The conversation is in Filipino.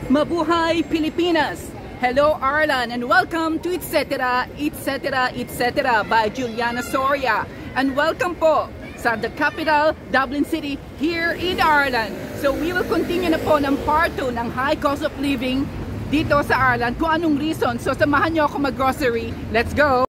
Mabuhay Pilipinas! Hello Ireland and welcome to Etc. by Juliana Soria. And welcome po sa the capital, Dublin City, here in Ireland. So we will continue na po ng part 2 ng high cost of living dito sa Ireland. Kung anong reason. So samahan nyo ako mag-grocery. Let's go!